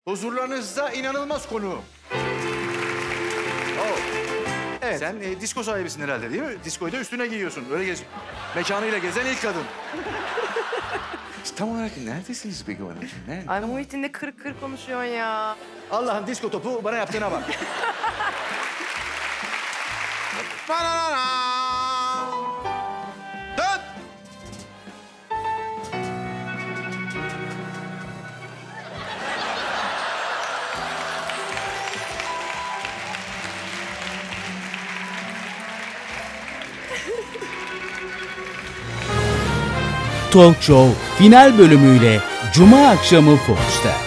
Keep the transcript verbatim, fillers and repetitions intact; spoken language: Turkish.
Huzurlarınızda inanılmaz konu. Oh. Evet. Sen e, disko sahibisin herhalde değil mi? Diskoyu da üstüne giyiyorsun. Öyle gez. Mekanıyla gezen ilk kadın. Tam olarak neredesiniz peki onun için? Nerede? Ay Muhittin de kırık kırık konuşuyorsun ya. Allah'ın disko topu bana yaptığına bak. Dön! Talk Show final bölümüyle Cuma akşamı Fox'ta.